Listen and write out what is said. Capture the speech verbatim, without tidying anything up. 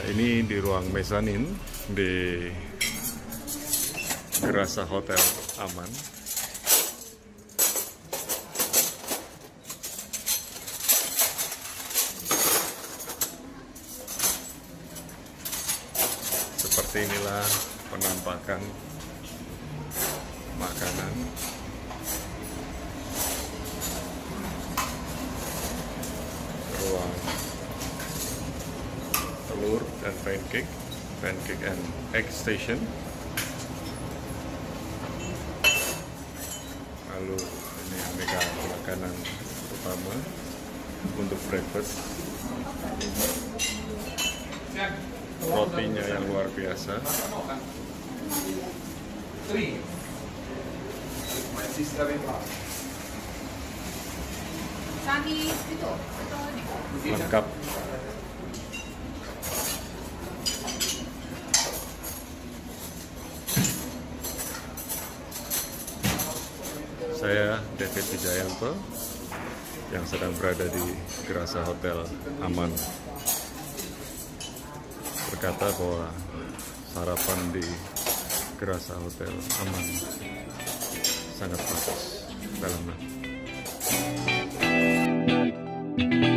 ini di ruang mezanin di Gerasa Hotel Aman. Seperti inilah penampakan makanan. Ruang telur dan pancake, pancake and egg station. Lalu ini aneka makanan utama untuk breakfast. Rotinya yang luar biasa. Lengkap. Saya David Wijayanto yang sedang berada di Gerasa Hotel Aman, berkata bahwa sarapan di Gerasa Hotel Aman sangat bagus dalam